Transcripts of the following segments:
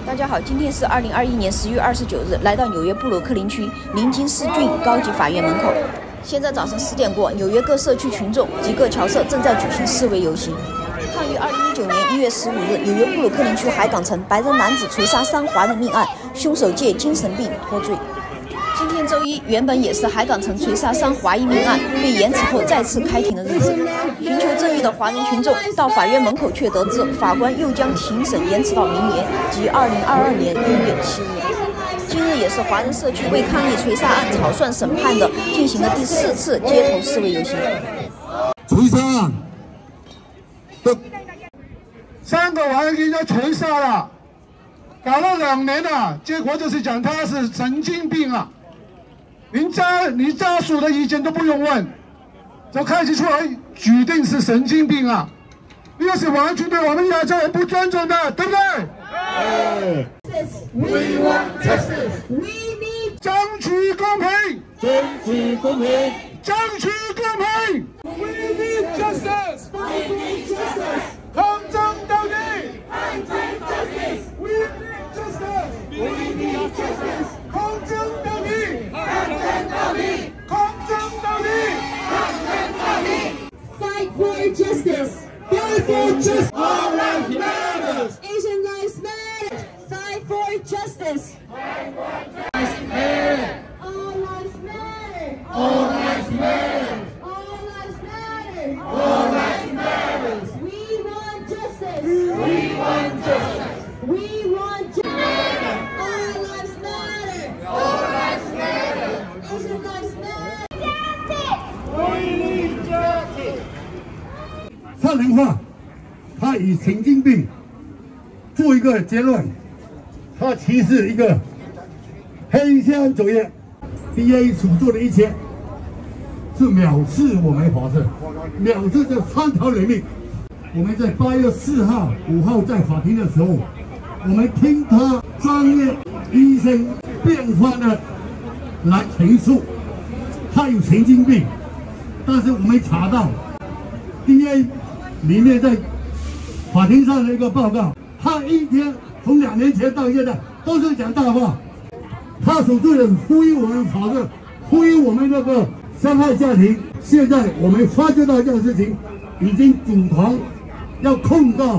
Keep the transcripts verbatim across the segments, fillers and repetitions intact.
大家好，今天是二零二一年十月二十九日，来到纽约布鲁克林区林金斯郡高级法院门口。现在早晨十点过，纽约各社区群众及各侨社正在举行示威游行，抗议二零一九年一月十五日纽约布鲁克林区海港城白人男子锤杀三华人命案，凶手借精神病脱罪。今天周一，原本也是海港城锤杀三华裔命案被延迟后再次开庭的日子。寻求正义的华人群众到法院门口，却得知法官又将庭审延迟到明年，即二零二二年一月七日。今日也是华人社区为抗议锤杀案草率审判的进行了第四次街头示威游行。 锤杀案，三个华人给人家锤杀了，搞了两年了，结果就是讲他是神经病啊！连家你家属的意见都不用问，就开始出来决定是神经病啊！这是完全对我们亚洲人不尊重的，对不对？对。We want justice. We need 争取公平，争取公平，争取公平。We need justice. We need justice. 抗争到底，抗争到底。We need justice. We need justice. 抗争到底，抗争到底，抗争到底，抗争到底。Fight for justice. Fight for justice. All lives matter. Asian lives matter. Fight for justice. Fight for justice. All lives matter. All lives matter. All lives matter. All lives matter. We want justice. We want justice. We want justice. All lives matter. All lives matter. Asian lives matter. Justice. We need justice. 少年化，他以神经病做一个结论。他歧视一个黑箱作业 ，D A 所做的一切是藐视我们法治，藐视这三条人命。我们在八月四号、五号在法庭的时候，我们听他专业医生辩方的来陈述，他有神经病，但是我们查到 D A 里面在法庭上的一个报告，他一天。从两年前到现在都是讲大话，他所做的呼吁我们法治，呼吁我们那个伤害家庭。现在我们发觉到这个事情，已经组团要控告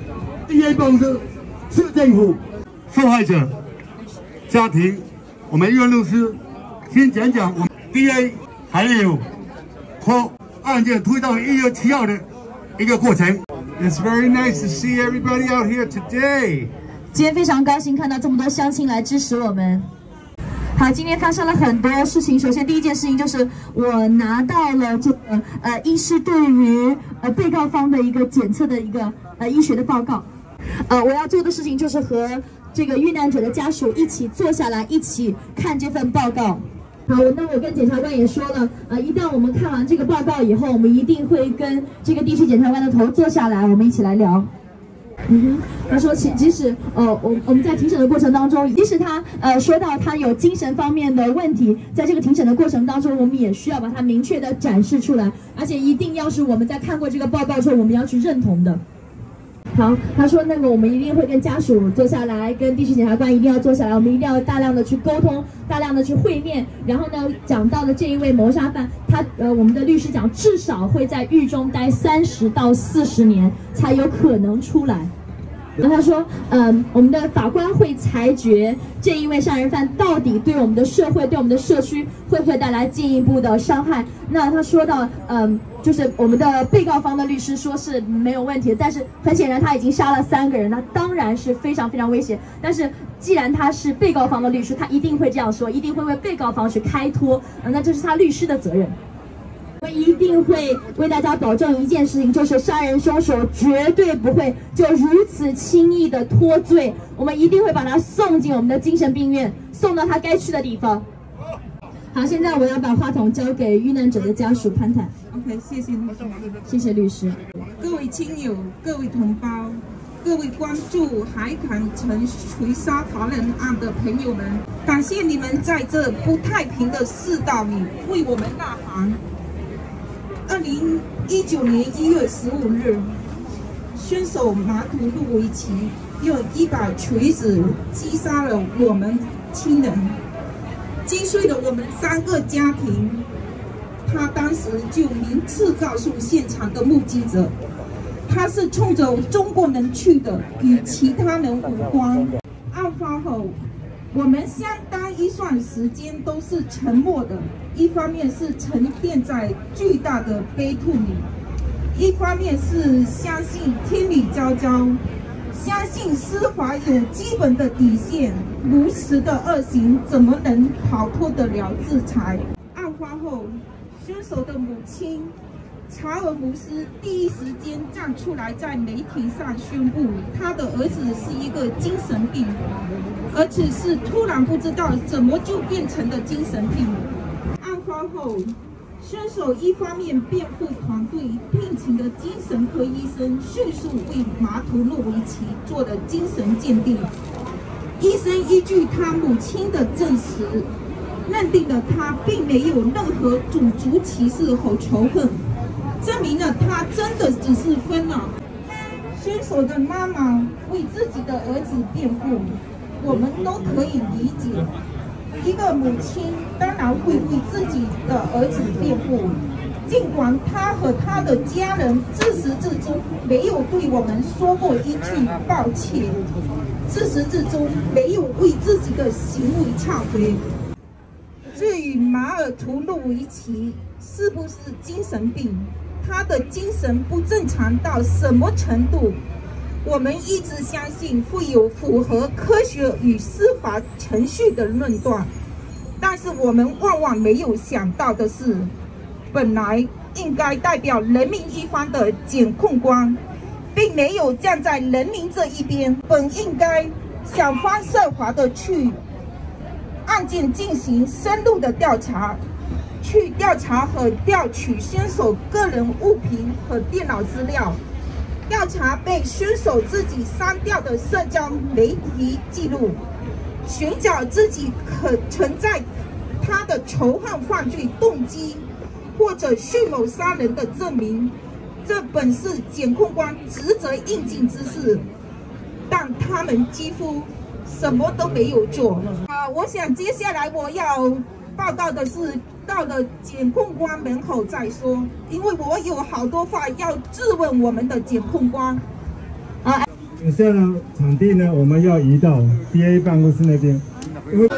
D A 公司、市政府、受害者家庭。我们岳律师先讲讲我们 D A 还有拖案件推到一月七号的一个过程。It's very nice to see everybody out here today. 今天非常高兴看到这么多乡亲来支持我们。好，今天发生了很多事情。首先，第一件事情就是我拿到了这个呃医师对于呃被告方的一个检测的一个呃医学的报告。呃，我要做的事情就是和这个遇难者的家属一起坐下来，一起看这份报告。好，那我跟检察官也说了，呃，一旦我们看完这个报告以后，我们一定会跟这个地区检察官的头坐下来，我们一起来聊。嗯哼，他说其即使呃我我们在庭审的过程当中，即使他呃说到他有精神方面的问题，在这个庭审的过程当中，我们也需要把它明确的展示出来，而且一定要是我们在看过这个报告之后，我们要去认同的。好，他说那个我们一定会跟家属坐下来，跟地区检察官一定要坐下来，我们一定要大量的去沟通，大量的去会面。然后呢，讲到的这一位谋杀犯，他呃我们的律师讲，至少会在狱中待三十到四十年才有可能出来。然后他说，嗯，我们的法官会裁决这一位杀人犯到底对我们的社会、对我们的社区会不会带来进一步的伤害。那他说到，嗯，就是我们的被告方的律师说是没有问题的，但是很显然他已经杀了三个人，那当然是非常非常危险。但是既然他是被告方的律师，他一定会这样说，一定会为被告方去开脱，呃、那这是他律师的责任。我们一定会为大家保证一件事情，就是杀人凶手绝对不会就如此轻易的脱罪，我们一定会把他送进我们的精神病院，送到他该去的地方。好，现在我要把话筒交给遇难者的家属攀谈。 OK， 谢谢律师。 谢谢律师。 各位亲友、各位同胞、各位关注海港城锤杀华人案的朋友们，感谢你们在这不太平的世道里为我们呐喊。二零一九年一月十五日，凶手马土路维奇用一把锤子击杀了我们亲人，击碎了我们三个家庭。他当时就明确告诉现场的目击者，他是冲着中国人去的，与其他人无关。案发后，我们相当一段时间都是沉默的，一方面是沉淀在巨大的悲痛里，一方面是相信天理昭昭，相信司法有基本的底线，如此的恶行怎么能逃脱得了制裁？案发后，凶手的母亲查尔姆斯第一时间站出来，在媒体上宣布，他的儿子是一个精神病，而且是突然不知道怎么就变成了精神病。案发后，凶手一方面辩护团队聘请的精神科医生迅速为马图诺维奇做了精神鉴定，医生依据他母亲的证实，认定了他并没有任何种族歧视和仇恨，证明了他真的只是疯了。凶手的妈妈为自己的儿子辩护，我们都可以理解。一个母亲当然会为自己的儿子辩护，尽管他和他的家人自始至终没有对我们说过一句抱歉，自始至终没有为自己的行为忏悔。至于马尔图诺维奇是不是精神病，他的精神不正常到什么程度，我们一直相信会有符合科学与司法程序的论断，但是我们万万没有想到的是，本来应该代表人民一方的检控官，并没有站在人民这一边，本应该想方设法的去案件进行深入的调查，去调查和调取凶手个人物品和电脑资料，调查被凶手自己删掉的社交媒体记录，寻找自己可存在他的仇恨犯罪动机或者蓄谋杀人的证明，这本是检控官职责应尽之事，但他们几乎什么都没有做。啊，我想接下来我要报告的是，到了检控官门口再说，因为我有好多话要质问我们的检控官。啊， 等下呢，场地呢，我们要移到 D A 办公室那边。因为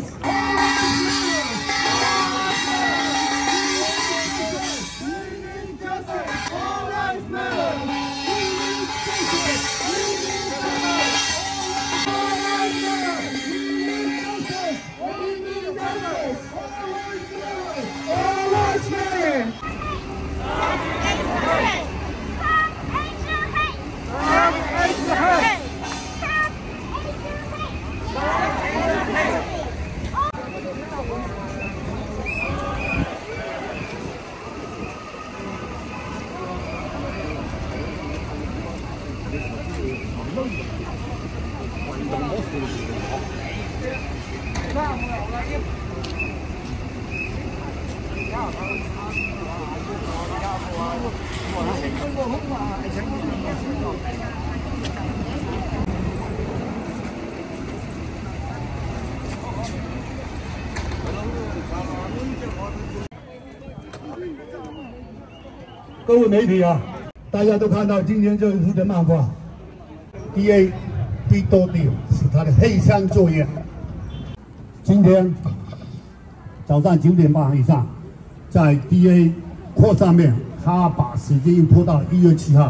各位媒体啊，大家都看到今天这一幅的漫画 ，D A D 多 D 是他的黑箱作业。今天早上九点半以上，在 D A 扩上面，他把时间拖到一月七号。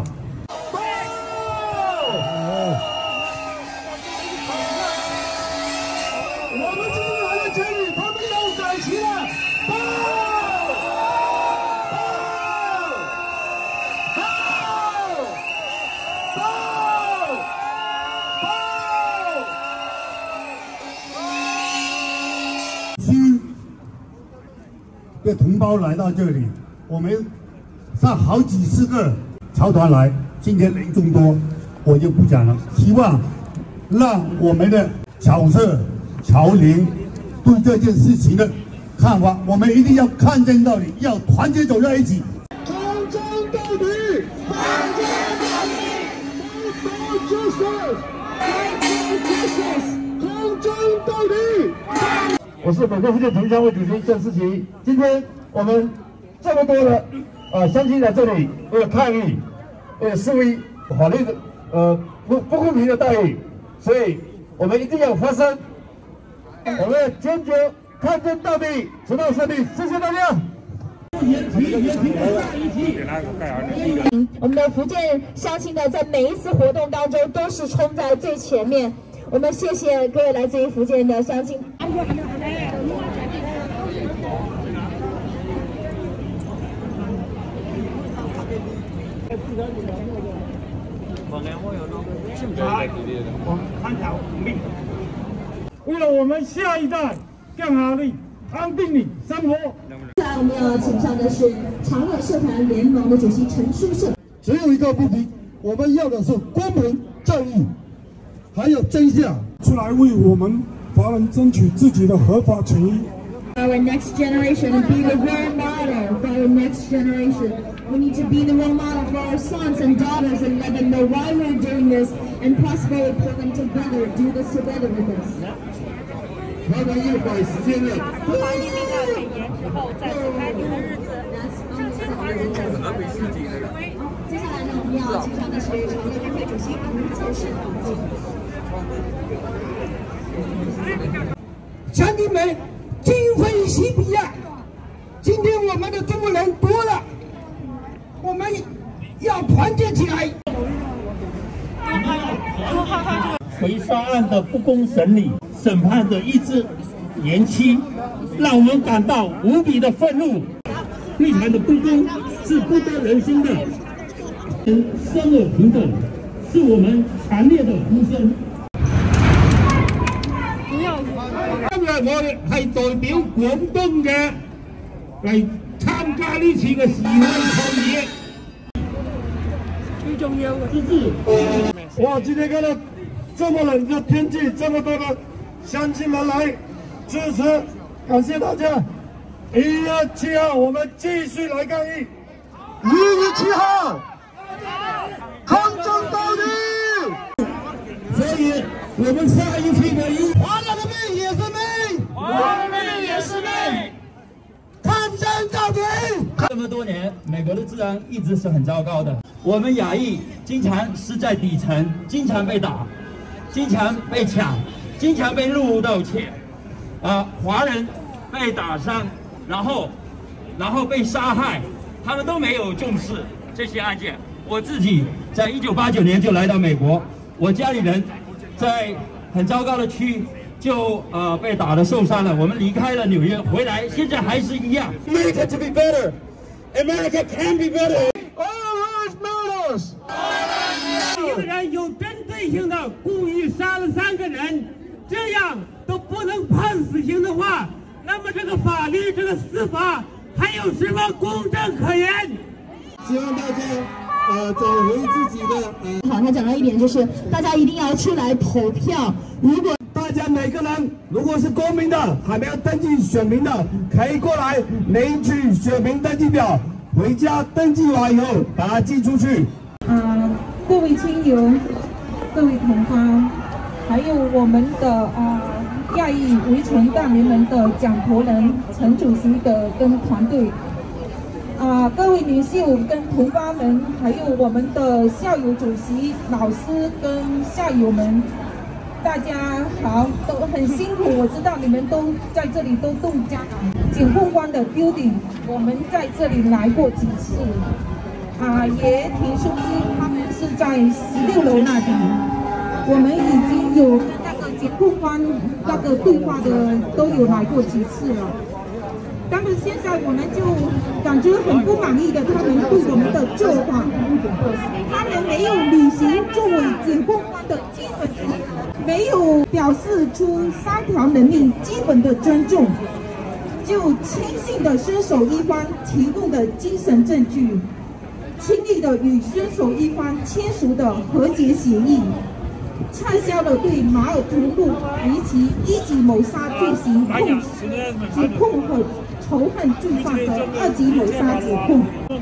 我们今天来的监狱，他们要改旗了。的同胞来到这里，我们上好几十个侨团来，今天人众多，我就不讲了。希望让我们的侨社、侨联对这件事情的看法，我们一定要抗争到底，要团结走在一起，抗争到底，团结到底，不服就是。 抗争到底！ 我是本国福建同乡会主席郑思齐。今天我们这么多的啊乡亲在这里为了抗议，为了示威法律的呃不不公平的待遇，所以我们一定要发声，我们要坚决抗争到底，直到胜利。谢谢大家。 我们的福建乡亲呢，在每一次活动当中都是冲在最前面。我们谢谢各位来自于福建的乡亲。 为了我们下一代更好的安定的生活。 接下来我们要请上的是长乐社团联盟的主席陈书胜。 只有一个目的，我们要的是公平正义，还有真相， 出来为我们华人争取自己的合法权益。 Our next generation and be the role model for our next generation. We need to be the role model for our sons and daughters and let them know why we're doing this and possibly pull them together, do this together with us. 他们又改时间了。 中华人民的百年之后再次开庭的日子，相信华人再次回归。 接下来呢，我们要请上的是长乐联会主席吴建胜同志。乡亲们，今非昔比呀！今天我们的中国人多了，我们要团结起来。 回沙案的不公审理。 审判的一直延期，让我们感到无比的愤怒。会谈的不公是不得人心的，生而平等是我们强烈的呼聲。今日我哋係代表廣東嘅嚟參加呢次嘅示威抗議。最重要嘅支持。 哇！今天看到這麼冷的天氣，這麼多的。 鄉親們來支持，感謝大家。一月七號，我們繼續來抗議。 一月七號，抗爭到底。 所以，我們下一期的一， 華人的命也是命， 華人的命也是命， 抗爭到底。 这么多年，美国的治安一直是很糟糕的，我们亚裔经常是在底层，经常被打，经常被抢。 经常被入盗窃，啊，华人被打伤，然后，然后被杀害，他们都没有重视这些案件。我自己在一九八九年就来到美国，我家里人在很糟糕的区就呃被打得受伤了，我们离开了纽约，回来现在还是一样。 America to be better, America can be better. All lives matters. 一个人有针对性的故意杀了三个人。 这样都不能判死刑的话，那么这个法律、这个司法还有什么公正可言？ 希望大家呃找回自己的呃。 好，他讲到一点就是，大家一定要出来投票。如果大家每个人如果是公民的，还没有登记选民的，可以过来领取选民登记表，回家登记完以后把它寄出去。 啊，各位亲友，各位同胞。 还有我们的啊亚裔维权大联盟的讲头人陈主席的跟团队，啊各位领袖跟同胞们，还有我们的校友主席、老师跟校友们，大家好，都很辛苦，我知道你们都在这里都度假。检控官的 building， 我们在这里来过几次，啊也挺熟悉，他们是在十六楼那里。 我们已经有跟那个检控官那个对话的都有来过几次了，但是现在我们就感觉很不满意的，他们对我们的做法，他们没有履行作为检控官的基本职责，没有表示出三条人命基本的尊重，就轻信的凶手一方提供的精神证据，轻易的与凶手一方签署的和解协议。 撤销了对马尔图布维奇一级谋杀罪行控指控和仇恨罪犯的二级谋杀指控。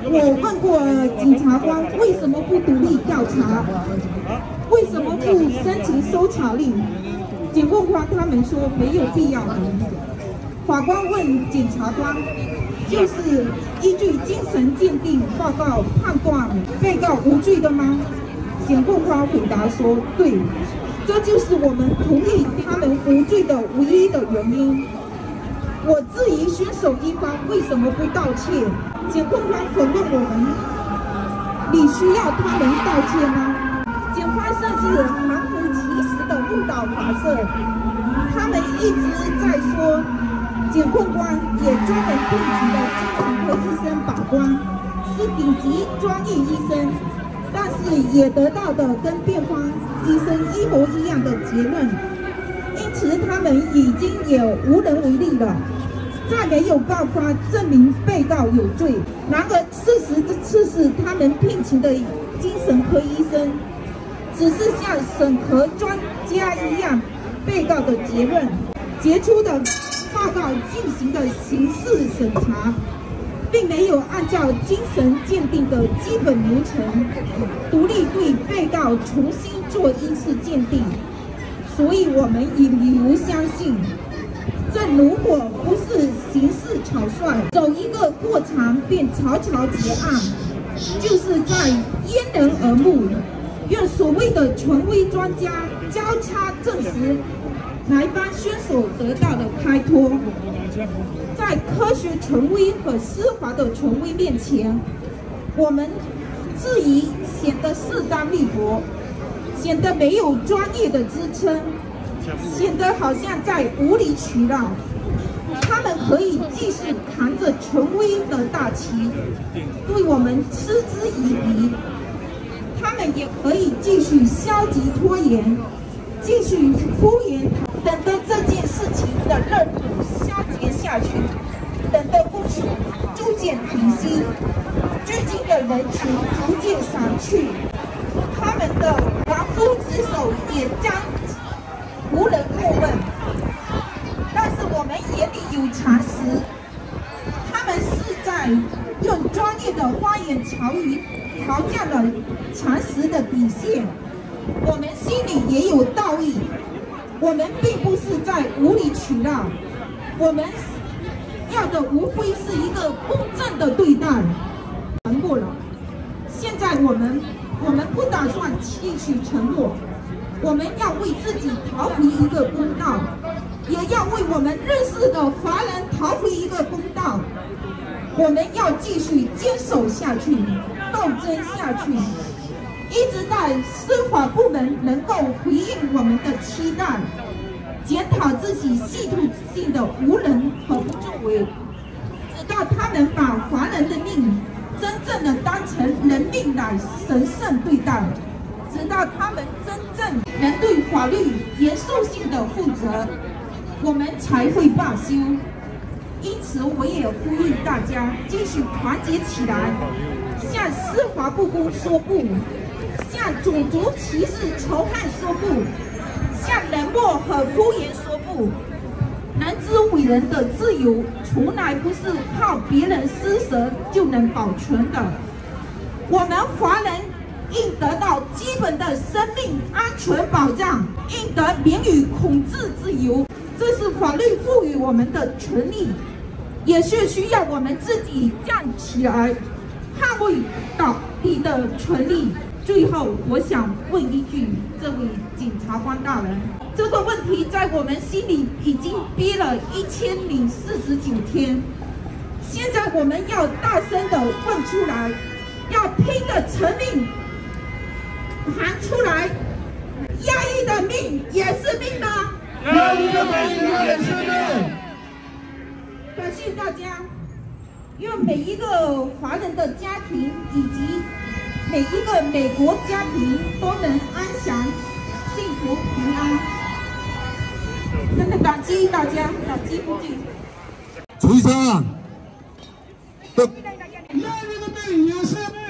我问过检察官为什么不独立调查，为什么不申请搜查令？检控官他们说没有必要。法官问检察官，就是依据精神鉴定报告判断被告无罪的吗？检控官回答说，对，这就是我们同意他们无罪的唯一的原因。我质疑选手一方为什么不道歉？检控官反问我们：你需要他们道歉吗？检方甚至含糊其辞的误导法社，他们一直在说，检控官也专门聘请了精神科医生把关，是顶级专业医生，但是也得到的跟辩方医生一模一样的结论。因此，他们已经也无能为力了，再没有办法证明被告有罪。然而，事实的是，他们聘请的精神科医生只是像审核专家一样，被告的结论、杰出的报告进行的刑事审查，并没有按照精神鉴定的基本流程，独立对被告重新做一次鉴定。所以我们以理由相信，这如果不是形式草率，走一个过场便草草结案，就是在掩人耳目，用所谓的权威专家交叉证实，来帮选手得到的开脱。在科学权威和司法的权威面前，我们质疑显得势单力薄，显得没有专业的支撑，显得好像在无理取闹。他们可以继续扛着权威的大旗，对我们嗤之以鼻；他们也可以继续消极拖延，继续敷衍，等着这件事情的热度消减下去，等着公诉逐渐平息，聚集的人群逐渐散去。他们的亡夫之手也将无人过问，但是我们眼里有常识，他们是在用专业的花言巧语调降了常识的底线，我们心里也有道义，我们并不是在无理取闹，我们要的无非是一个公正的对待。沉默了，现在我们我们不打算继续沉默，我们要为自己讨回一个公道，也要为我们认识的华人讨回一个公道。我们要继续坚守下去，斗争下去，一直到司法部门能够回应我们的期待，检讨自己系统性的无能和不作为，直到他们把华人的命真正的当成人命来神圣对待，直到他们真正能对法律严肃性的负责，我们才会罢休。因此，我也呼吁大家继续团结起来，向司法不公说不，向种族歧视仇恨说不，向冷漠和敷衍说不。人之伟人的自由，从来不是靠别人施舍就能保存的。我们华人应得到基本的生命安全保障，应得免于恐治自由，这是法律赋予我们的权利，也是需要我们自己站起来捍卫到底的权利。最后，我想问一句，这位检察官大人，这个问题在我们心里已经憋了一千零四十九天，现在我们要大声的问出来，要拼的承令喊出来，压抑的命也是命吗？ 压抑的命也是命。 感谢大家，愿每一个华人的家庭以及每一个美国家庭都能安详、幸福、平安。真的感激大家，感激不尽。 徐生啊， 压抑的命也是命。